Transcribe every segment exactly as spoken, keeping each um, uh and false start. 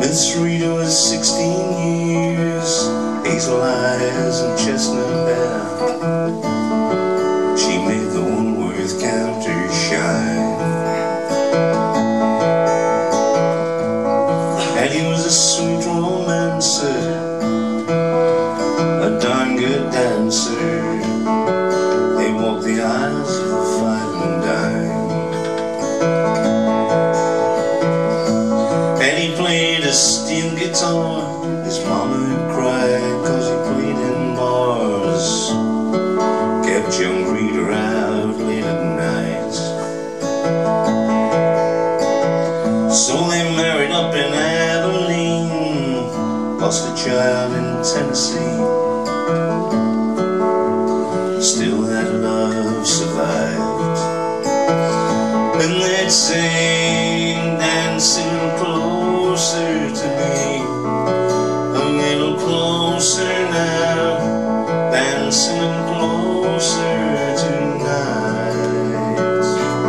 Miss Rita was sixteen years, hazel eyes and chestnut hair. She made the Woolworth counter shine. Eddie was a sweet romancer, a darn good dancer. They walked the aisles of the five and dime. Eddie played a steel guitar. His mama cried cause he played in bars. Kept young Rita out late at night. So they married up in Abilene, lost a child in Tennessee. Still that love survived. And they'd sing, dancing a little closer to me, a little closer now, dancing a little closer tonight,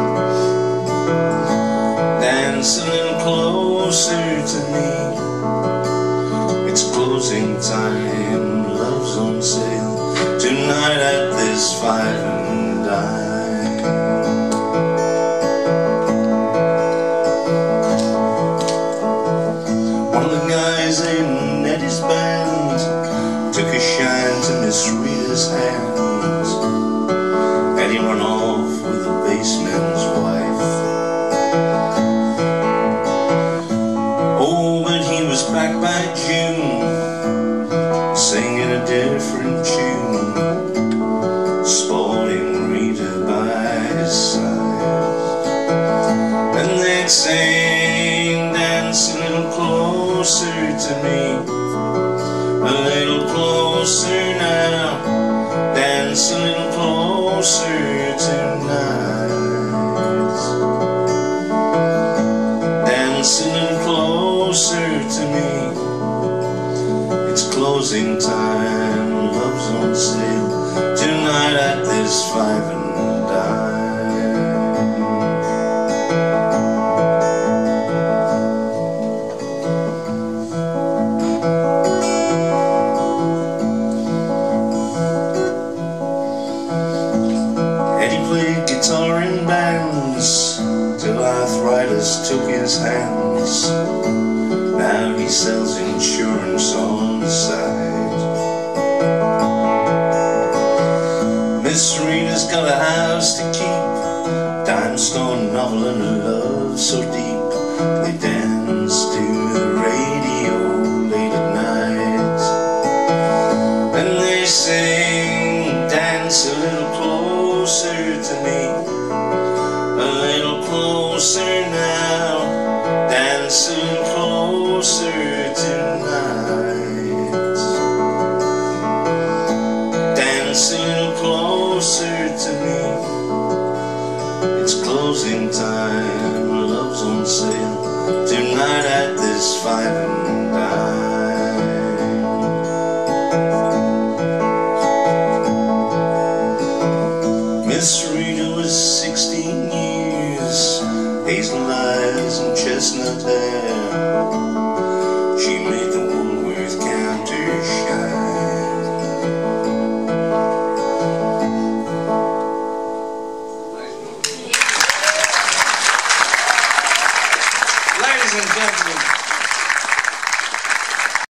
dancing a little closer to me. It's closing time, love's on sale tonight at this five and dime. One of the guys in Eddie's band took a shine to Miss Rita's hands. Eddie run off with the baseman's wife. Oh, but he was back by June, singing a different tune, sporting Rita by his side. And they'd sing, dance a little closer to me, a little closer now, dance a little closer tonight, dance a little closer to me. It's closing time, love's on sale tonight at this five and dime. Eddie played guitar in bands till arthritis took his hands. Now he sells insurance on the side. Miss Rita's got a house to keep, dime store novel and a love so deep. They dance to the radio late at night. And they sing, dance a little closer to me, a little closer now, dance a little closer tonight, dance a little closer to me. It's closing time, love's on sale tonight at this five and dime. Miss Rita was sixteen years, hazel eyes and chestnut hair. She made the Woolworth counter shine. Ladies and gentlemen,